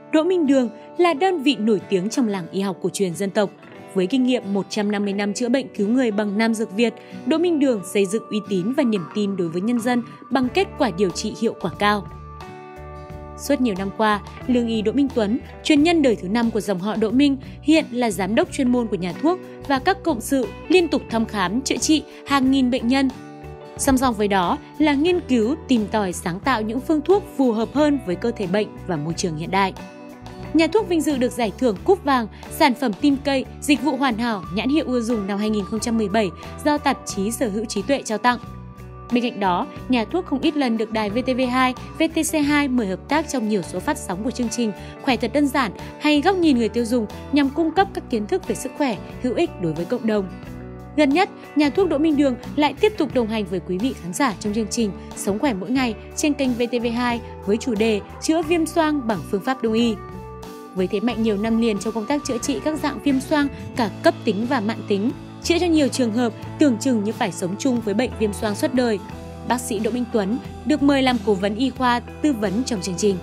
Đỗ Minh Đường là đơn vị nổi tiếng trong làng y học cổ truyền dân tộc. Với kinh nghiệm 150 năm chữa bệnh cứu người bằng Nam dược Việt, Đỗ Minh Đường xây dựng uy tín và niềm tin đối với nhân dân bằng kết quả điều trị hiệu quả cao. Suốt nhiều năm qua, lương y Đỗ Minh Tuấn, truyền nhân đời thứ 5 của dòng họ Đỗ Minh, hiện là giám đốc chuyên môn của nhà thuốc và các cộng sự liên tục thăm khám, chữa trị hàng nghìn bệnh nhân. Song song với đó là nghiên cứu, tìm tòi sáng tạo những phương thuốc phù hợp hơn với cơ thể bệnh và môi trường hiện đại. Nhà thuốc vinh dự được giải thưởng Cúp Vàng, sản phẩm tin cậy, dịch vụ hoàn hảo, nhãn hiệu ưa dùng năm 2017 do tạp chí Sở hữu trí tuệ trao tặng. Bên cạnh đó, nhà thuốc không ít lần được đài VTV2, VTC2 mời hợp tác trong nhiều số phát sóng của chương trình Khỏe thật đơn giản hay Góc nhìn người tiêu dùng nhằm cung cấp các kiến thức về sức khỏe hữu ích đối với cộng đồng. Gần nhất, nhà thuốc Đỗ Minh Đường lại tiếp tục đồng hành với quý vị khán giả trong chương trình Sống khỏe mỗi ngày trên kênh VTV2 với chủ đề chữa viêm xoang bằng phương pháp đông y. Với thế mạnh nhiều năm liền trong công tác chữa trị các dạng viêm xoang cả cấp tính và mãn tính, chữa cho nhiều trường hợp tưởng chừng như phải sống chung với bệnh viêm xoang suốt đời, bác sĩ Đỗ Minh Tuấn được mời làm cố vấn y khoa tư vấn trong chương trình.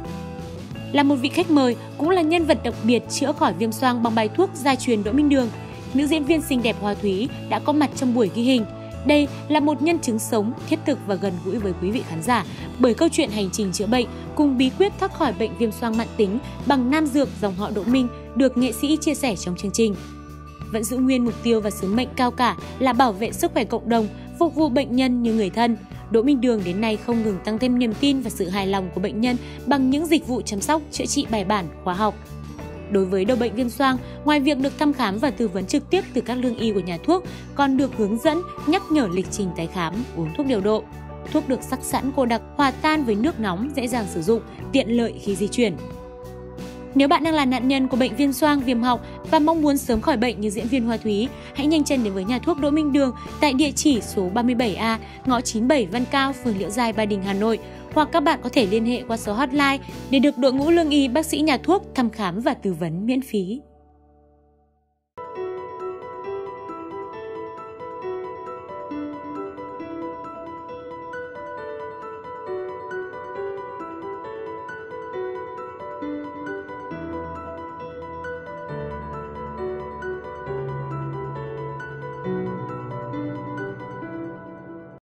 Là một vị khách mời, cũng là nhân vật đặc biệt chữa khỏi viêm xoang bằng bài thuốc gia truyền Đỗ Minh Đường, nữ diễn viên xinh đẹp Hoa Thúy đã có mặt trong buổi ghi hình. Đây là một nhân chứng sống, thiết thực và gần gũi với quý vị khán giả bởi câu chuyện hành trình chữa bệnh cùng bí quyết thoát khỏi bệnh viêm xoang mãn tính bằng Nam dược dòng họ Đỗ Minh được nghệ sĩ chia sẻ trong chương trình. Vẫn giữ nguyên mục tiêu và sứ mệnh cao cả là bảo vệ sức khỏe cộng đồng, phục vụ bệnh nhân như người thân. Đỗ Minh Đường đến nay không ngừng tăng thêm niềm tin và sự hài lòng của bệnh nhân bằng những dịch vụ chăm sóc, chữa trị bài bản, khoa học. Đối với đau bệnh viêm xoang, ngoài việc được thăm khám và tư vấn trực tiếp từ các lương y của nhà thuốc, còn được hướng dẫn, nhắc nhở lịch trình tái khám, uống thuốc điều độ. Thuốc được sắc sẵn cô đặc, hòa tan với nước nóng, dễ dàng sử dụng, tiện lợi khi di chuyển. Nếu bạn đang là nạn nhân của bệnh viêm xoang, viêm họng và mong muốn sớm khỏi bệnh như diễn viên Hoa Thúy, hãy nhanh chân đến với nhà thuốc Đỗ Minh Đường tại địa chỉ số 37A, ngõ 97 Văn Cao, phường Liễu Giai, Ba Đình, Hà Nội. Hoặc các bạn có thể liên hệ qua số hotline để được đội ngũ lương y bác sĩ nhà thuốc thăm khám và tư vấn miễn phí.